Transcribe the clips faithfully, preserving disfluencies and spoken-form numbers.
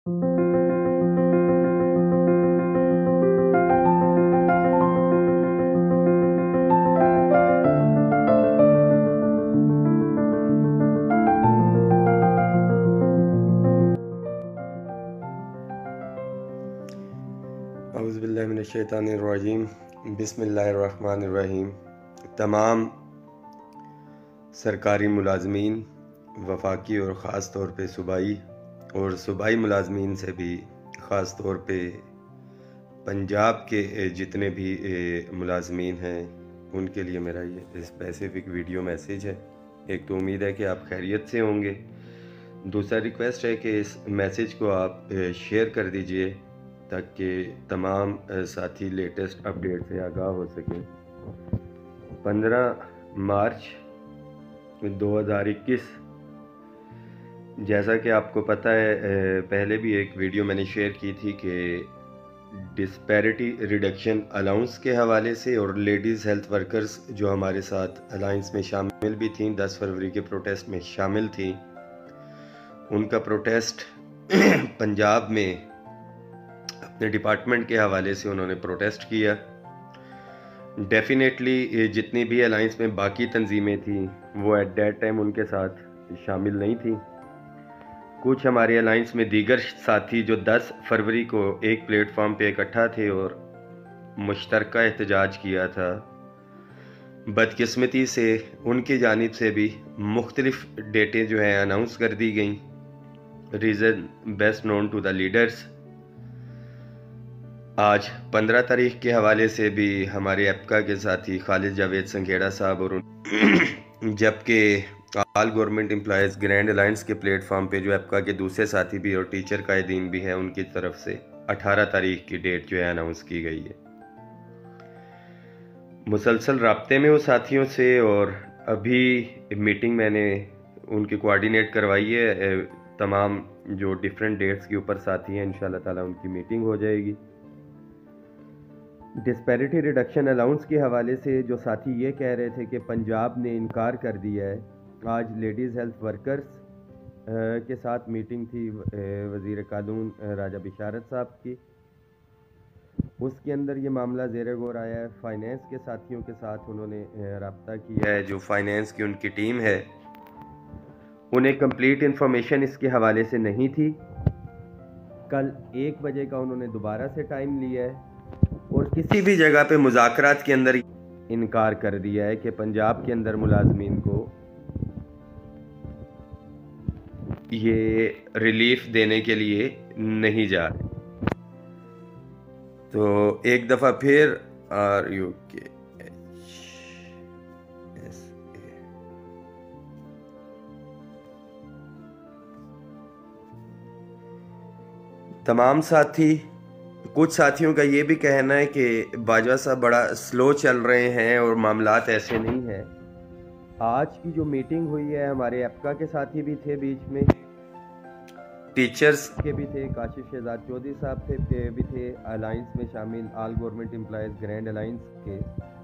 औज़ुबिल्लाहिमिनश्शैतानिर्रजीम बिस्मिल्लाहिर्रहमानिर्रहीम। तमाम सरकारी मुलाजमीन, वफाकी और ख़ास तौर पे सूबाई और सूबाई मुलाजमीन से भी ख़ास तौर पे पंजाब के जितने भी मुलाजमीन हैं उनके लिए मेरा ये स्पेसिफ़िक वीडियो मैसेज है। एक तो उम्मीद है कि आप खैरियत से होंगे। दूसरा रिक्वेस्ट है कि इस मैसेज को आप शेयर कर दीजिए ताकि तमाम साथी लेटेस्ट अपडेट से आगाह हो सकें। पंद्रह मार्च दो हज़ार इक्कीस, जैसा कि आपको पता है, पहले भी एक वीडियो मैंने शेयर की थी कि डिस्पैरिटी रिडक्शन अलाउंस के हवाले से और लेडीज़ हेल्थ वर्कर्स जो हमारे साथ अलायंस में शामिल भी थीं, दस फरवरी के प्रोटेस्ट में शामिल थीं, उनका प्रोटेस्ट पंजाब में अपने डिपार्टमेंट के हवाले से उन्होंने प्रोटेस्ट किया। डेफिनेटली जितनी भी अलायंस में बाकी तंजीमें थीं वो एट दैट टाइम उनके साथ शामिल नहीं थी। कुछ हमारे अलायंस में दीगर साथी जो दस फरवरी को एक प्लेटफॉर्म पे इकट्ठा थे और मुश्तरका एहतजाज किया था, बदकिस्मती से उनकी जानिब से भी मुख्तलिफ डेटें जो हैं अनाउंस कर दी गई। Reason best known to the leaders. आज पंद्रह तारीख के हवाले से भी हमारे एप्का के साथी खालिद जावेद संघेड़ा साहब और जबकि all government employees grand alliance के प्लेटफॉर्म पे जो एप्का के दूसरे साथी भी और टीचर कायदीन भी हैं, उनकी तरफ से अठारह तारीख की डेट जो है अनाउंस की गई है। मुसलसल राब्ते में वो साथियों से और अभी मीटिंग मैंने उनकी कोऑर्डिनेट करवाई है। तमाम जो डिफरेंट डेट्स के ऊपर साथी हैं, इंशाल्लाह ताला उनकी मीटिंग हो जाएगी। डिस्पैरिटी रिडक्शन अलाउंस के हवाले से जो साथी ये कह रहे थे कि पंजाब ने इनकार कर दिया है, आज लेडीज़ हेल्थ वर्कर्स के साथ मीटिंग थी वज़ीर कानून राजा बिशारत साहब की। उसके अंदर ये मामला ज़ेरे गौर आया है। फाइनेंस के साथियों के साथ उन्होंने रब्ता किया है। जो फाइनेंस की उनकी टीम है, उन्हें कंप्लीट इन्फॉर्मेशन इसके हवाले से नहीं थी। कल एक बजे का उन्होंने दोबारा से टाइम लिया है और किसी भी जगह पे मुज़ाकरात के अंदर इनकार कर दिया है कि पंजाब के अंदर मुलाजमीन को ये रिलीफ देने के लिए नहीं जा रहे। तो एक दफ़ा फिर R U K S A तमाम साथी, कुछ साथियों का ये भी कहना है कि बाजवा साहब बड़ा स्लो चल रहे हैं और मामलात ऐसे नहीं हैं। आज की जो मीटिंग हुई है, हमारे एप्का के साथी भी थे, बीच में टीचर्स के भी थे, काशिफ शहजाद चौधरी साहब थे भी थे अलायंस में शामिल, all government employees grand alliance के।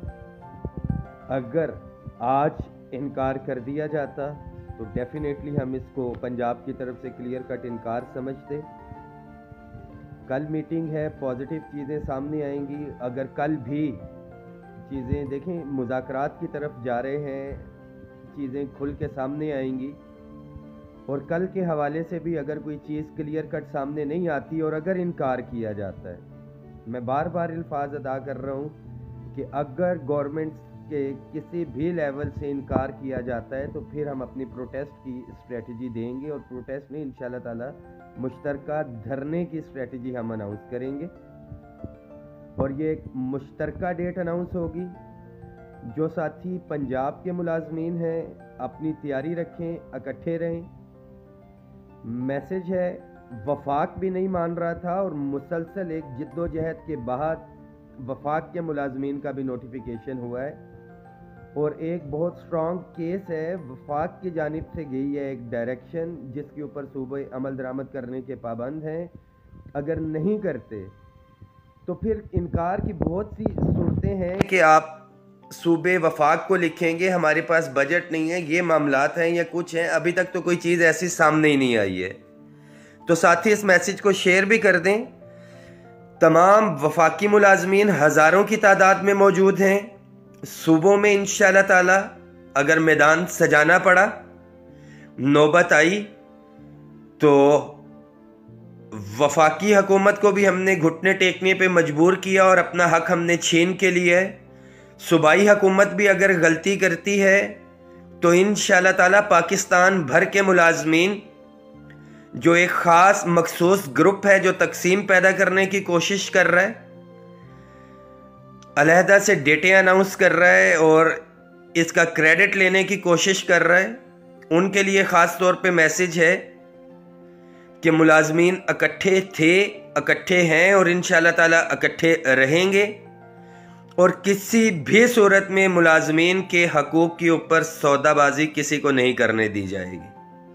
अगर आज इनकार कर दिया जाता तो डेफिनेटली हम इसको पंजाब की तरफ से क्लियर कट इनकार समझते। कल मीटिंग है, पॉजिटिव चीज़ें सामने आएंगी। अगर कल भी चीज़ें देखें मुज़ाकरात की तरफ जा रहे हैं, चीज़ें खुल के सामने आएंगी। और कल के हवाले से भी अगर कोई चीज़ क्लियर कट सामने नहीं आती और अगर इनकार किया जाता है, मैं बार बार अल्फाज अदा कर रहा हूँ कि अगर गवर्नमेंट के किसी भी लेवल से इनकार किया जाता है तो फिर हम अपनी प्रोटेस्ट की स्ट्रेटजी देंगे और प्रोटेस्ट में इंशाल्लाह ताला मुश्तरका धरने की स्ट्रेटजी हम अनाउंस करेंगे। और ये एक मुश्तरका डेट अनाउंस होगी। जो साथी पंजाब के मुलाजमीन हैं अपनी तैयारी रखें, इकट्ठे रहें। मैसेज है, वफाक भी नहीं मान रहा था और मुसलसल एक जिद्दोजहद के बाद वफाक के मुलाजमीन का भी नोटिफिकेशन हुआ है और एक बहुत स्ट्रॉन्ग केस है, वफाक की जानिब से गई है एक डायरेक्शन जिसके ऊपर सूबे अमल दरामद करने के पाबंद हैं। अगर नहीं करते तो फिर इनकार की बहुत सी सूरतें हैं कि आप सूबे वफाक को लिखेंगे हमारे पास बजट नहीं है, ये मामलात हैं या कुछ हैं। अभी तक तो कोई चीज़ ऐसी सामने ही नहीं आई है। तो साथ ही इस मैसेज को शेयर भी कर दें। तमाम वफाकी मुलाजमीन हज़ारों की तादाद में मौजूद हैं। सूबों में इंशाअल्लाह ताला अगर मैदान सजाना पड़ा, नौबत आई, तो वफाकी हुकूमत को भी हमने घुटने टेकने पे मजबूर किया और अपना हक हमने छीन के लिया है। सूबाई हुकूमत भी अगर गलती करती है तो इंशाअल्लाह ताला पाकिस्तान भर के मुलाजमीन, जो एक ख़ास मखसूस ग्रुप है जो तकसीम पैदा करने की कोशिश कर रहा है, अलहदा से डेटें अनाउंस कर रहा है और इसका क्रेडिट लेने की कोशिश कर रहा है, उनके लिए ख़ास तौर पे मैसेज है कि मुलाजमीन इकट्ठे थे, इकट्ठे हैं और इंशाअल्लाह ताला इकट्ठे रहेंगे और किसी भी सूरत में मुलाजमीन के हकूक़ के ऊपर सौदाबाजी किसी को नहीं करने दी जाएगी।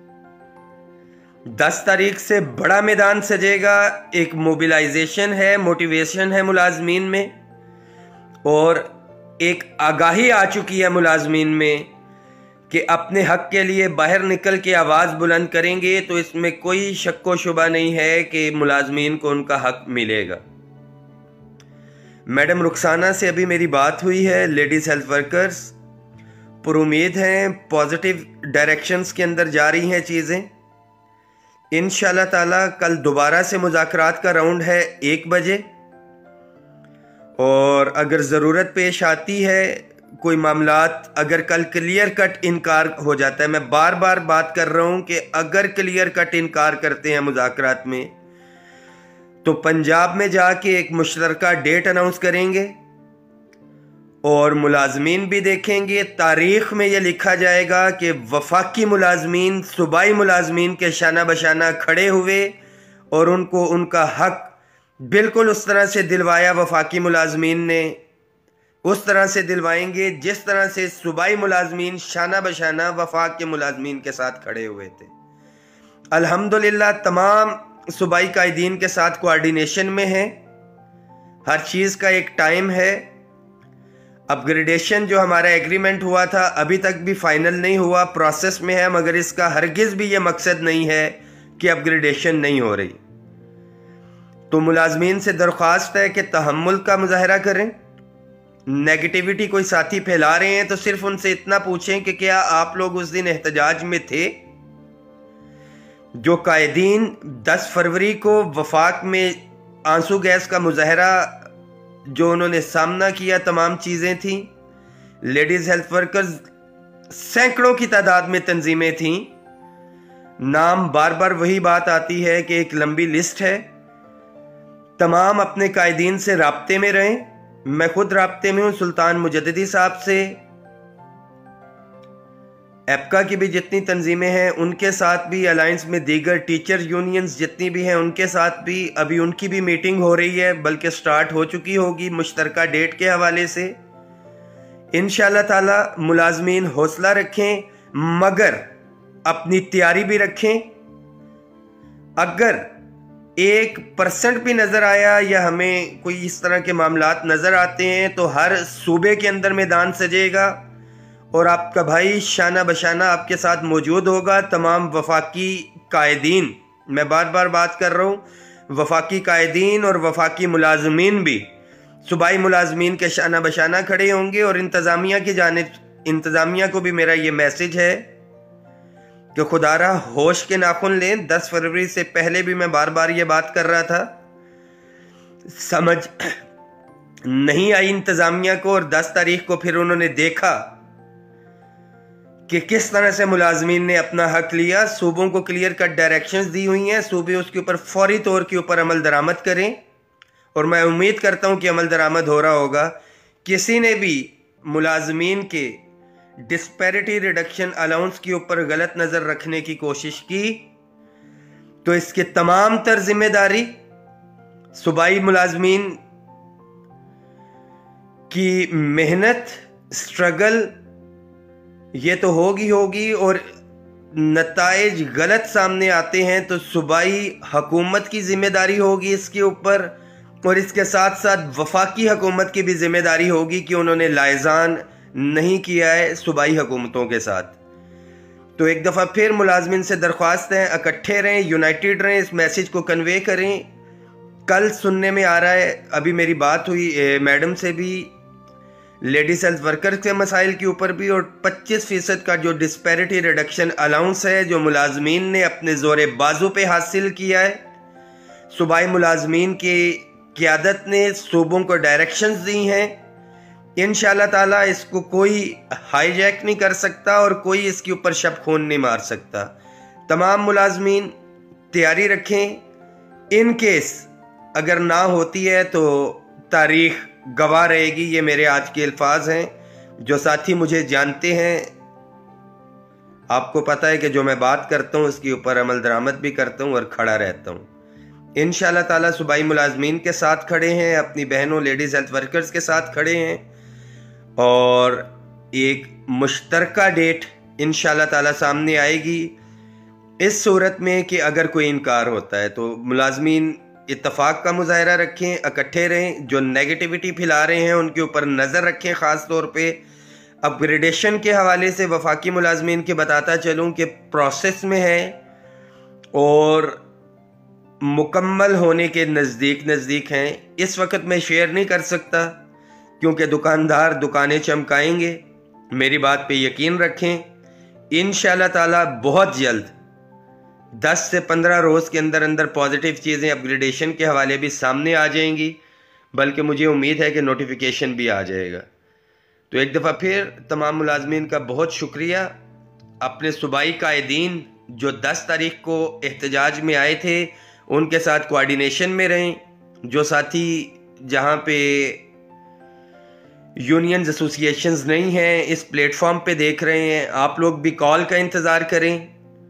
दस तारीख से बड़ा मैदान सजेगा। एक मोबिलाइजेशन है, मोटिवेशन है मुलाजमीन में और एक आगाही आ चुकी है मुलाजमीन में कि अपने हक के लिए बाहर निकल के आवाज़ बुलंद करेंगे तो इसमें कोई शक व शुबा नहीं है कि मुलाजमीन को उनका हक मिलेगा। मैडम रुखसाना से अभी मेरी बात हुई है, लेडीज़ हेल्थ वर्कर्स पर उम्मीद हैं पॉजिटिव डायरेक्शंस के अंदर जा रही हैं चीज़ें। इंशाअल्लाह ताला कल दोबारा से मुज़ाकरात का राउंड है एक बजे और अगर ज़रूरत पेश आती है, कोई मामलात अगर कल क्लियर कट इनकार हो जाता है, मैं बार बार बात कर रहा हूँ कि अगर क्लियर कट इनकार करते हैं मुज़ाकरात में तो पंजाब में जाके एक मुश्तरका डेट अनाउंस करेंगे और मुलाजमीन भी देखेंगे। तारीख़ में यह लिखा जाएगा कि वफाकी मुलाजमीन सूबाई मुलाजमीन के शाना बशाना खड़े हुए और उनको उनका हक बिल्कुल उस तरह से दिलवाया। वफाकी मुलाजमीन ने उस तरह से दिलवाएंगे जिस तरह से सूबाई मुलाजमीन शाना बशाना वफाक के मुलाजमीन के साथ खड़े हुए थे। अल्हम्दुलिल्लाह तमाम सूबाई कायदीन के साथ कोऑर्डिनेशन में है। हर चीज़ का एक टाइम है। अपग्रेडेशन जो हमारा एग्रीमेंट हुआ था अभी तक भी फाइनल नहीं हुआ, प्रोसेस में है, मगर इसका हरगिज़ भी ये मकसद नहीं है कि अपग्रेडेशन नहीं हो रही। तो मुलाजमीन से दरख्वास्त है कि तहम्मुल का मुजाहरा करें। नेगेटिविटी कोई साथी फैला रहे हैं तो सिर्फ उनसे इतना पूछें कि क्या आप लोग उस दिन एहतजाज में थे? जो कायदीन दस फरवरी को वफाक में आंसू गैस का मुजाहरा जो उन्होंने सामना किया, तमाम चीज़ें थीं। लेडीज़ हेल्थ वर्कर्स सैकड़ों की तादाद में तंजीमें थीं। नाम बार बार वही बात आती है कि एक लंबी लिस्ट है। तमाम अपने कायदीन से राब्ते में रहें। मैं खुद राब्ते में हूँ सुल्तान मुजद्दिदी साहब से। एपका की भी जितनी तंजीमें हैं उनके साथ भी, अलायंस में दीगर टीचर यूनियंस जितनी भी हैं उनके साथ भी अभी उनकी भी मीटिंग हो रही है, बल्कि स्टार्ट हो चुकी होगी मुश्तरका डेट के हवाले से। इंशाअल्लाह ताला मुलाजमीन हौसला रखें मगर अपनी तैयारी भी रखें। अगर एक परसेंट भी नज़र आया या हमें कोई इस तरह के मामलात नज़र आते हैं तो हर सूबे के अंदर मैदान सजेगा और आपका भाई शाना बशाना आपके साथ मौजूद होगा। तमाम वफाकी कायदीन, मैं बार बार बात कर रहा हूँ, वफाकी कायदीन और वफाकी मुलाजमीन भी सूबाई मुलाजमीन के शाना बशाना खड़े होंगे। और इंतज़ामिया की जानिब इंतज़ामिया को भी मेरा ये मैसेज है कि खुदारा होश के नाखुन लें। दस फरवरी से पहले भी मैं बार बार ये बात कर रहा था, समझ नहीं आई इंतज़ामिया को और दस तारीख को फिर उन्होंने देखा कि किस तरह से मुलाजमीन ने अपना हक लिया। सूबों को क्लियर कट डायरेक्शंस दी हुई हैं, सूबे उसके ऊपर फौरी तौर के ऊपर अमल दरामद करें और मैं उम्मीद करता हूं कि अमल दरामद हो रहा होगा। किसी ने भी मुलाजमीन के डिस्पैरिटी रिडक्शन अलाउंस के ऊपर गलत नज़र रखने की कोशिश की तो इसकी तमाम तर जिम्मेदारी सूबाई मुलाजमीन की मेहनत, स्ट्रगल ये तो होगी होगी और नताइज गलत सामने आते हैं तो सूबाई हुकूमत की जिम्मेदारी होगी इसके ऊपर और इसके साथ साथ वफाकी हुकूमत की भी जिम्मेदारी होगी कि उन्होंने लाइजान नहीं किया है सूबाई हुकूमतों के साथ। तो एक दफ़ा फिर मुलाजमिन से दरख्वास्त है, इकट्ठे रहें, यूनाइटेड रहें, इस मैसेज को कन्वे करें। कल सुनने में आ रहा है, अभी मेरी बात हुई मैडम से भी, लेडीज हेल्थ वर्कर्स के मसाइल के ऊपर भी, और पच्चीस फ़ीसद का जो डिस्पैरिटी रिडक्शन अलाउंस है जो मुलाजमीन ने अपने ज़ोरे बाजू पे हासिल किया है, सूबाई मुलाजमीन की क़ियादत ने सूबों को डायरेक्शंस दी हैं। इंशाअल्लाह ताला इसको कोई हाईजैक नहीं कर सकता और कोई इसके ऊपर शब खून नहीं मार सकता। तमाम मुलाजमीन तैयारी रखें। इन केस अगर ना होती है तो तारीख गवाह रहेगी। ये मेरे आज के अल्फाज हैं। जो साथी मुझे जानते हैं, आपको पता है कि जो मैं बात करता हूँ उसके ऊपर अमल दरामद भी करता हूँ और खड़ा रहता हूँ। इंशाअल्लाह ताला सूबाई मुलाजमीन के साथ खड़े हैं, अपनी बहनों लेडीज़ हेल्थ वर्कर्स के साथ खड़े हैं, और एक मुश्तरका डेट इंशाअल्लाह ताला सामने आएगी। इस सूरत में कि अगर कोई इनकार होता है तो मुलाजमीन इत्तफाक का मुजाहरा रखें, इकट्ठे रहें। जो नेगेटिविटी फैला रहे हैं उनके ऊपर नज़र रखें। ख़ास तौर पे अपग्रेडेशन के हवाले से वफाकी मुलाजमीन के बताता चलूँ कि प्रोसेस में है और मुकम्मल होने के नज़दीक नज़दीक हैं। इस वक्त मैं शेयर नहीं कर सकता क्योंकि दुकानदार दुकानें चमकाएंगे। मेरी बात पे यकीन रखें। इंशाअल्लाह ताला बहुत जल्द दस से पंद्रह रोज़ के अंदर अंदर पॉजिटिव चीज़ें अपग्रेडेशन के हवाले भी सामने आ जाएंगी, बल्कि मुझे उम्मीद है कि नोटिफिकेशन भी आ जाएगा। तो एक दफ़ा फिर तमाम मुलाजमीन का बहुत शुक्रिया। अपने सूबाई कायदीन जो दस तारीख को एहतजाज में आए थे उनके साथ कोऑर्डिनेशन में रहें। जो साथी जहाँ पे यूनियंस एसोसिएशंस नहीं हैं इस प्लेटफॉर्म पे देख रहे हैं, आप लोग भी कॉल का इंतज़ार करें।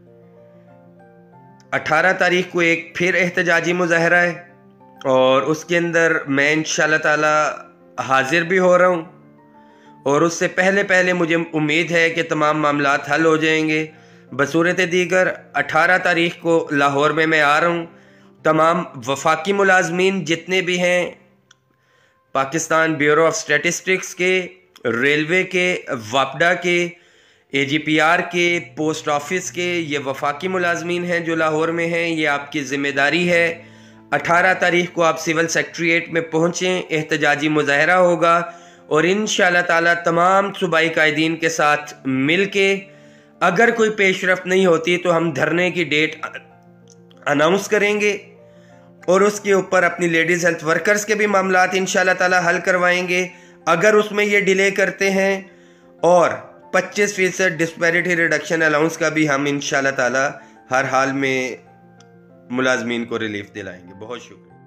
अठारह तारीख को एक फिर एहतजाजी मुजाहरा है और उसके अंदर मैं इंशाअल्लाह ताला हाजिर भी हो रहा हूँ, और उससे पहले पहले मुझे उम्मीद है कि तमाम मामलात हल हो जाएंगे। बसूरत दीगर अठारह तारीख को लाहौर में मैं आ रहा हूँ। तमाम वफाकी मुलाजमीन जितने भी हैं, पाकिस्तान ब्यूरो ऑफ स्टैटिस्टिक्स के, रेलवे के, वापडा के, ए जी पी आर के, पोस्ट ऑफिस के, ये वफाकी मुलाजमीन हैं जो लाहौर में हैं। ये आपकी ज़िम्मेदारी है। अठारह तारीख को आप सिविल सेक्रेटरीट में पहुँचें, एहतजाजी मुजाहरा होगा, और इंशाअल्लाह ताला तमाम सूबाई कायदीन के साथ मिल के अगर कोई पेशरफ नहीं होती तो हम धरने की डेट अनाउंस करेंगे, और उसके ऊपर अपनी लेडीज़ हेल्थ वर्कर्स के भी मामलात इंशाअल्लाह ताला हल करवाएंगे। अगर उसमें ये डिले करते हैं, और पच्चीस फीसद डिस्पैरिटी रिडक्शन अलाउंस का भी हम इंशाअल्लाह ताला हर हाल में मुलाजमीन को रिलीफ दिलाएंगे। बहुत शुक्रिया।